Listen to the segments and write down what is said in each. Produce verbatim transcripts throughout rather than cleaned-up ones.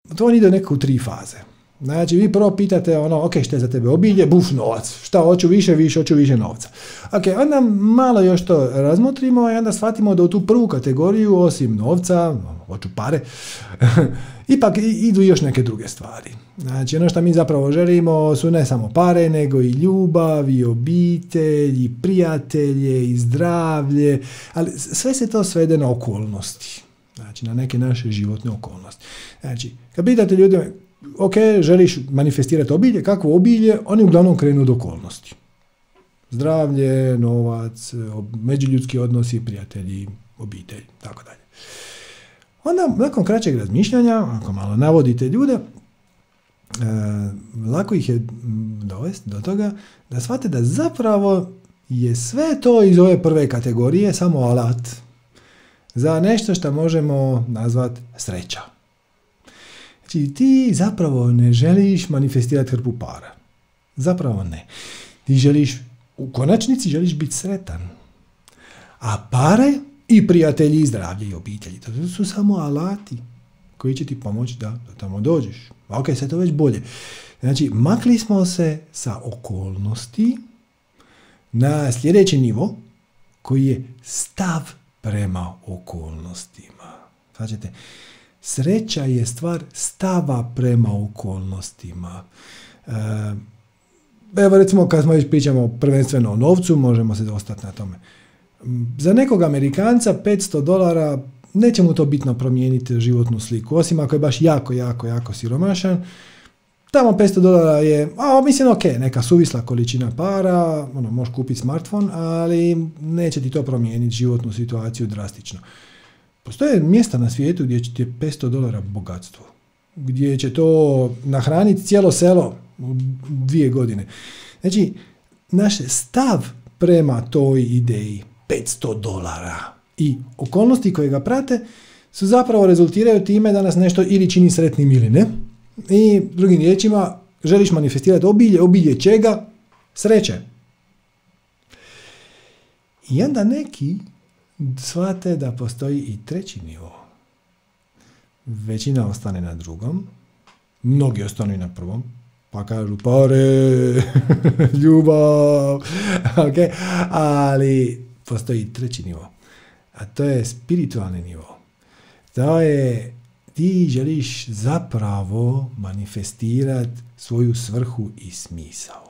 to on ide nekako u tri faze. Znači, vi prvo pitate, ono, ok, što je za tebe obilje? Buf, novac. Šta, hoću više, više, hoću više novca. Ok, onda malo još to razmotrimo i onda shvatimo da u tu prvu kategoriju, osim novca, hoću pare, ipak idu još neke druge stvari. Znači, ono što mi zapravo želimo su ne samo pare, nego i ljubav, i obitelj, i prijatelje, i zdravlje, ali sve se to svede na okolnosti. Znači, na neke naše životne okolnosti. Znači, kad pitate ljudima, ok, želiš manifestirati obilje, kakvo obilje, oni uglavnom krenu od okolnosti. Zdravlje, novac, međuljudski odnosi, prijatelji, obitelj, tako dalje. Onda, nakon kraćeg razmišljanja, ako malo navodite ljude, e, lako ih je dovesti do toga da shvate da zapravo je sve to iz ove prve kategorije samo alat za nešto što možemo nazvati sreća. Znači, ti zapravo ne želiš manifestirati hrpu para. Zapravo ne. Ti želiš, u konačnici želiš biti sretan. A pare i prijatelji, i zdravlje i obitelji, to su samo alati koji će ti pomoći da, da tamo dođeš. Ok, sad to već bolje. Znači, makli smo se sa okolnosti na sljedeći nivo koji je stav prema okolnostima. Znači, sreća je stvar stava prema okolnostima. E, evo recimo kad smo već pričamo prvenstveno o novcu, možemo se ostati na tome. Za nekog Amerikanca petsto dolara neće mu to bitno promijeniti životnu sliku, osim ako je baš jako, jako, jako siromašan. Tamo petsto dolara je, a mislim ok, neka suvisla količina para, ono, možeš kupiti smartphone, ali neće ti to promijeniti životnu situaciju drastično. Postoje mjesta na svijetu gdje će ti petsto dolara bogatstvo, gdje će to nahraniti cijelo selo u dvije godine. Znači, naš stav prema toj ideji petsto dolara i okolnosti koje ga prate su zapravo rezultiraju time da nas nešto ili čini sretnim ili ne. I drugim riječima, želiš manifestirati obilje, obilje čega? Sreće. I onda neki shvate da postoji i treći nivo. Većina ostane na drugom, mnogi ostanu i na prvom, pa kažu pare, ljubav, okay. Ali postoji treći nivo, a to je spiritualni nivo. To je, ti želiš zapravo manifestirati svoju svrhu i smisao.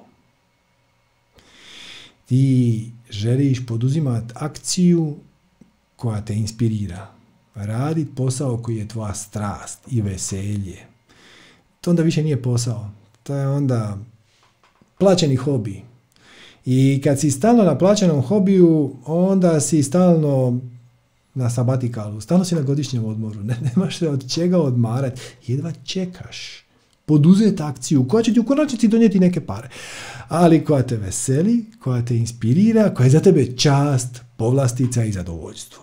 Ti želiš poduzimati akciju koja te inspirira, raditi posao koji je tvoja strast i veselje. To onda više nije posao, to je onda plaćeni hobi. I kad si stalno na plaćenom hobiju, onda si stalno na sabatikalu, stalno si na godišnjem odmoru, ne, nemaš se od čega odmarati, jedva čekaš poduzeti akciju koja će ti u konačnici donijeti neke pare, ali koja te veseli, koja te inspirira, koja je za tebe čast, povlastica i zadovoljstvo.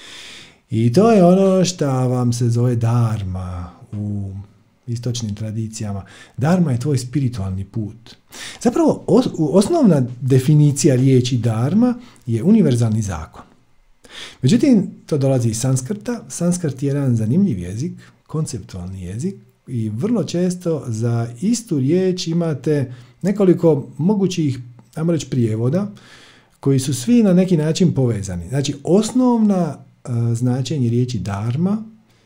I to je ono što vam se zove dharma u istočnim tradicijama. Dharma je tvoj spiritualni put. Zapravo, os- osnovna definicija riječi dharma je univerzalni zakon. Međutim, to dolazi iz sanskrta. Sanskrt je jedan zanimljiv jezik, konceptualni jezik, i vrlo često za istu riječ imate nekoliko mogućih, ajmo reći, prijevoda koji su svi na neki način povezani. Znači, osnovna uh, značenje riječi dharma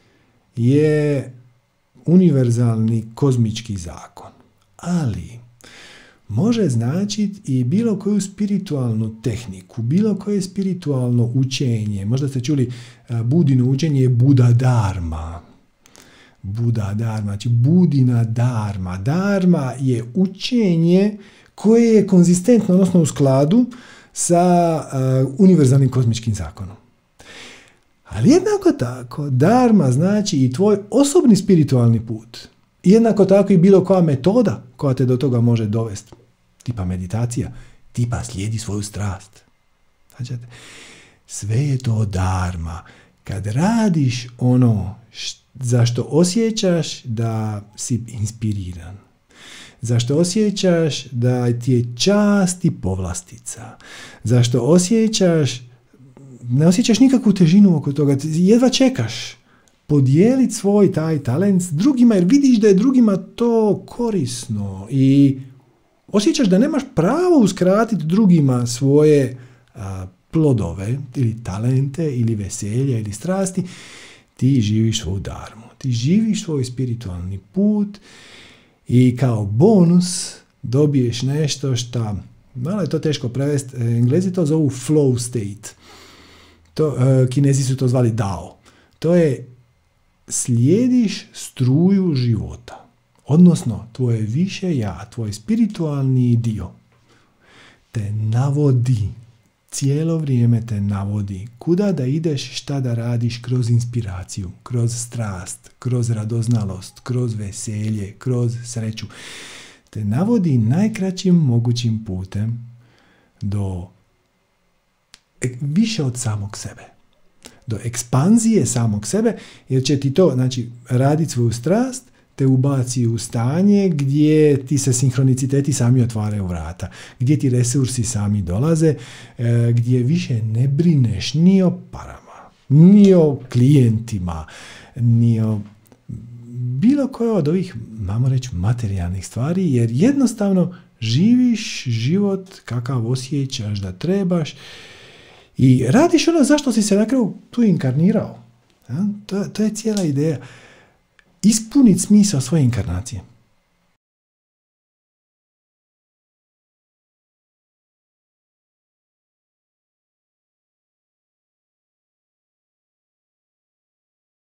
je univerzalni kozmički zakon. Ali može značiti i bilo koju spiritualnu tehniku, bilo koje spiritualno učenje. Možda ste čuli uh, Budino učenje je Buddha dharma. Buddha dharma, znači Budina dharma. Dharma je učenje koje je konzistentno, odnosno u skladu sa uh, univerzalnim kozmičkim zakonom. Ali jednako tako, dharma znači i tvoj osobni spiritualni put. Jednako tako i bilo koja metoda koja te do toga može dovesti. Tipa meditacija, tipa slijedi svoju strast. Znači, sve je to dharma. Kad radiš ono što zašto osjećaš da si inspiriran, zašto osjećaš da ti je čast i povlastica, zašto osjećaš, ne osjećaš nikakvu težinu oko toga, jedva čekaš podijeliti svoj taj talent s drugima, jer vidiš da je drugima to korisno i osjećaš da nemaš pravo uskratiti drugima svoje a, plodove ili talente ili veselja ili strasti. Ti živiš svoju dharmu, ti živiš svoj spiritualni put i kao bonus dobiješ nešto što, malo je to teško prevesti, Englezi to zovu flow state, to, uh, Kinezi su to zvali Dao. To je slijediš struju života, odnosno tvoje više ja, tvoj spiritualni dio te navodi, cijelo vrijeme te navodi kuda da ideš, šta da radiš kroz inspiraciju, kroz strast, kroz radoznalost, kroz veselje, kroz sreću. Te navodi najkraćim mogućim putem do više od samog sebe. Do ekspanzije samog sebe, jer će ti to, znači, raditi svoju strast, te ubaci u stanje gdje ti se sinhroniciteti sami otvaraju vrata, gdje ti resursi sami dolaze, gdje više ne brineš ni o parama, ni o klijentima, ni o bilo koje od ovih, mamo reći, materijalnih stvari, jer jednostavno živiš život kakav osjećaš da trebaš i radiš ono zašto si se na kraju tu inkarnirao. Ja? To, to je cijela ideja. Ispuniti smisao svoje inkarnacije.